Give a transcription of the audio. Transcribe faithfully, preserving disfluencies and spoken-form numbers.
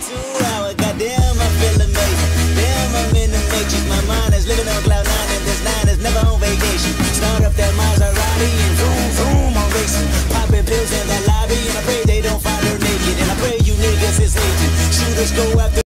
two hour, goddamn, I feel amazing. Damn, I'm in the matrix. My mind is living on cloud nine, and this nine is never on vacation. Start up that Maserati and vroom, vroom, I'm racing. Popping pills in the lobby, and I pray they don't find her naked. And I pray you niggas is hating. Shooters go after